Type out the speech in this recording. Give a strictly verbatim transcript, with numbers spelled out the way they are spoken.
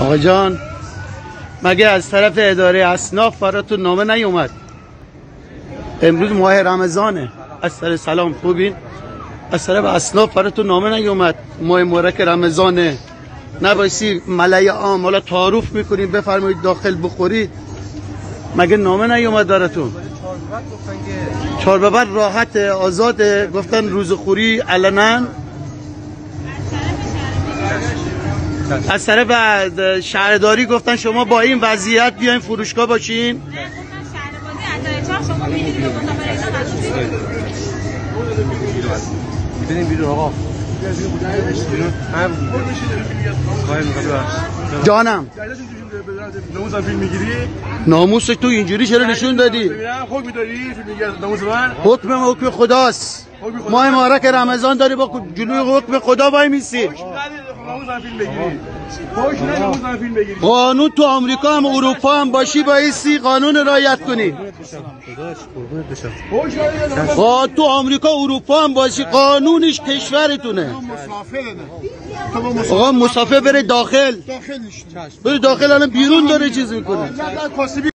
آقا جان مگه از طرف اداره اصناف براتون نامه نیومد؟ امروز ماه رمضانه. از سر سلام خوبین؟ از طرف اصناف براتون نامه نیومد؟ ماه مبارک رمضانه، نبایسی ملای عام حالا تعارف میکنید بفرمایید داخل بخورید، مگه نامه نیومد براتون؟ چهار به بعد راحت آزاده، گفتن روزخوری علنا. از طرف شهرداری گفتن شما با این وضعیت بیاین فروشگاه باشین. جانم ناموس فیلم میگیری؟ ناموس تو اینجوری چرا نشون دادی؟ حکم داری فیلم میگیری ناموس من؟ حکم حکم خداست. ماه مبارک رمضان داری با جلوی حکم خدا وای میسی. قانون تو آمریکا هم اروپا هم باشی بایستی قانون رعایت کنی. تو آمریکا اروپا هم باشی قانونش کشورتونه. آقا مسافر بره داخل. بره داخل الان بیرون داره چیز میکنه.